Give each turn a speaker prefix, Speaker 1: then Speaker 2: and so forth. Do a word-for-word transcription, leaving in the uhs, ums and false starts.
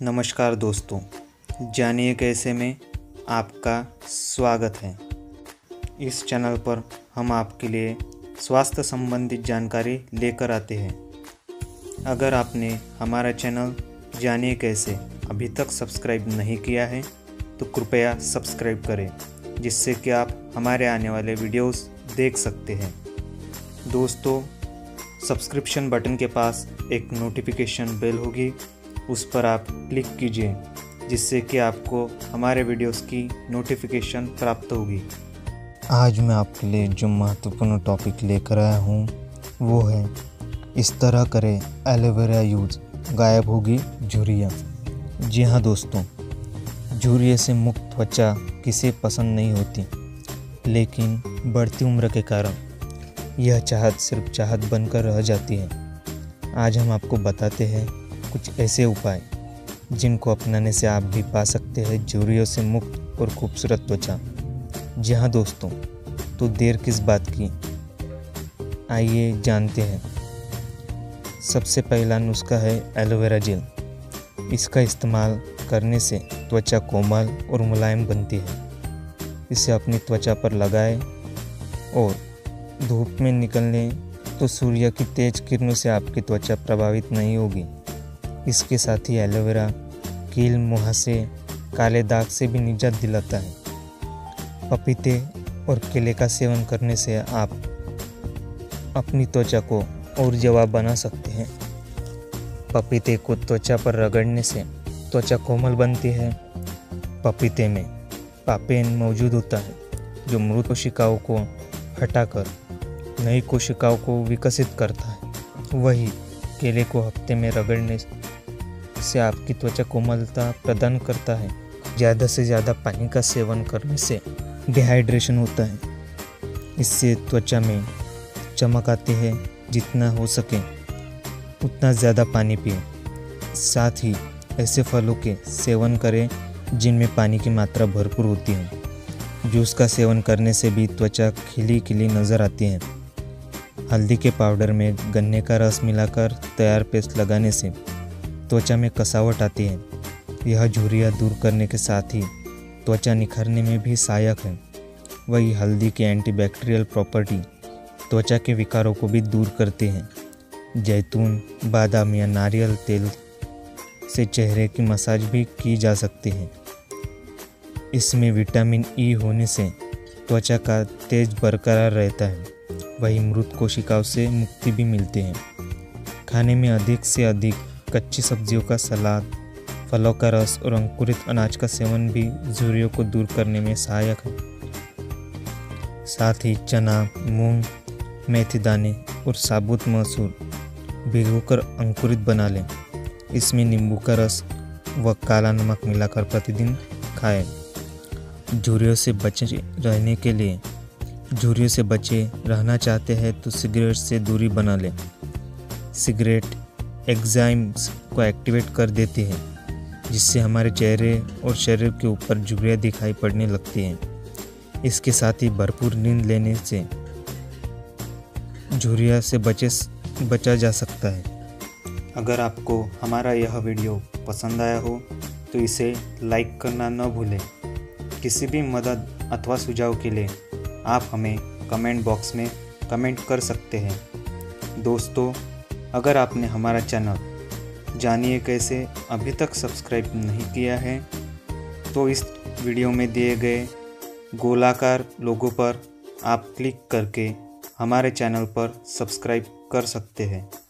Speaker 1: नमस्कार दोस्तों, जानिए कैसे में आपका स्वागत है। इस चैनल पर हम आपके लिए स्वास्थ्य संबंधित जानकारी लेकर आते हैं। अगर आपने हमारा चैनल जानिए कैसे अभी तक सब्सक्राइब नहीं किया है तो कृपया सब्सक्राइब करें, जिससे कि आप हमारे आने वाले वीडियोस देख सकते हैं। दोस्तों, सब्सक्रिप्शन बटन के पास एक नोटिफिकेशन बेल होगी, उस पर आप क्लिक कीजिए, जिससे कि आपको हमारे वीडियोस की नोटिफिकेशन प्राप्त होगी।
Speaker 2: आज मैं आपके लिए जो महत्वपूर्ण टॉपिक लेकर आया हूँ वो है इस तरह करें एलोवेरा यूज, गायब होगी झुर्रियाँ। जी हाँ दोस्तों, झुर्रियों से मुक्त त्वचा किसे पसंद नहीं होती, लेकिन बढ़ती उम्र के कारण यह चाहत सिर्फ चाहत बनकर रह जाती है। आज हम आपको बताते हैं कुछ ऐसे उपाय जिनको अपनाने से आप भी पा सकते हैं झुर्रियों से मुक्त और खूबसूरत त्वचा। जी हाँ दोस्तों, तो देर किस बात की, आइए जानते हैं। सबसे पहला नुस्खा है एलोवेरा जेल। इसका इस्तेमाल करने से त्वचा कोमल और मुलायम बनती है। इसे अपनी त्वचा पर लगाएं और धूप में निकलने तो सूर्य की तेज किरणों से आपकी त्वचा प्रभावित नहीं होगी। इसके साथ ही एलोवेरा कील, मुहासे, काले दाग से भी निजात दिलाता है। पपीते और केले का सेवन करने से आप अपनी त्वचा को और जवाब बना सकते हैं। पपीते को त्वचा पर रगड़ने से त्वचा कोमल बनती है। पपीते में पापेन मौजूद होता है, जो मृत कोशिकाओं को हटाकर नई कोशिकाओं को विकसित करता है। वही केले को हफ्ते में रगड़ने से आपकी त्वचा कोमलता प्रदान करता है। ज़्यादा से ज़्यादा पानी का सेवन करने से डिहाइड्रेशन होता है, इससे त्वचा में चमक आती है। जितना हो सके उतना ज़्यादा पानी पिए। साथ ही ऐसे फलों के सेवन करें जिनमें पानी की मात्रा भरपूर होती है। जूस का सेवन करने से भी त्वचा खिली खिली नज़र आती है। हल्दी के पाउडर में गन्ने का रस मिलाकर तैयार पेस्ट लगाने से त्वचा में कसावट आती है। यह झुर्रियाँ दूर करने के साथ ही त्वचा निखरने में भी सहायक है। वही हल्दी की एंटीबैक्टीरियल प्रॉपर्टी त्वचा के विकारों को भी दूर करती है। जैतून, बादाम या नारियल तेल से चेहरे की मसाज भी की जा सकती है। इसमें विटामिन ई होने से त्वचा का तेज बरकरार रहता है। वही मृत कोशिकाओं से मुक्ति भी मिलती है। खाने में अधिक से अधिक कच्ची सब्जियों का सलाद, फलों का रस और अंकुरित अनाज का सेवन भी झुर्रियों को दूर करने में सहायक है। साथ ही चना, मूंग, मेथी दाने और साबुत मसूर भिगोकर अंकुरित बना लें। इसमें नींबू का रस व काला नमक मिलाकर प्रतिदिन खाएं। झुर्रियों से बचे रहने के लिए झुर्रियों से बचे रहना चाहते हैं तो सिगरेट से दूरी बना लें। सिगरेट एंजाइम्स को एक्टिवेट कर देती है, जिससे हमारे चेहरे और शरीर के ऊपर झुर्रियाँ दिखाई पड़ने लगती हैं। इसके साथ ही भरपूर नींद लेने से झुर्रियाँ से बचे बचा जा सकता है।
Speaker 1: अगर आपको हमारा यह वीडियो पसंद आया हो तो इसे लाइक करना न भूलें। किसी भी मदद अथवा सुझाव के लिए आप हमें कमेंट बॉक्स में कमेंट कर सकते हैं। दोस्तों, अगर आपने हमारा चैनल जानिए कैसे अभी तक सब्सक्राइब नहीं किया है तो इस वीडियो में दिए गए गोलाकार लोगो पर आप क्लिक करके हमारे चैनल पर सब्सक्राइब कर सकते हैं।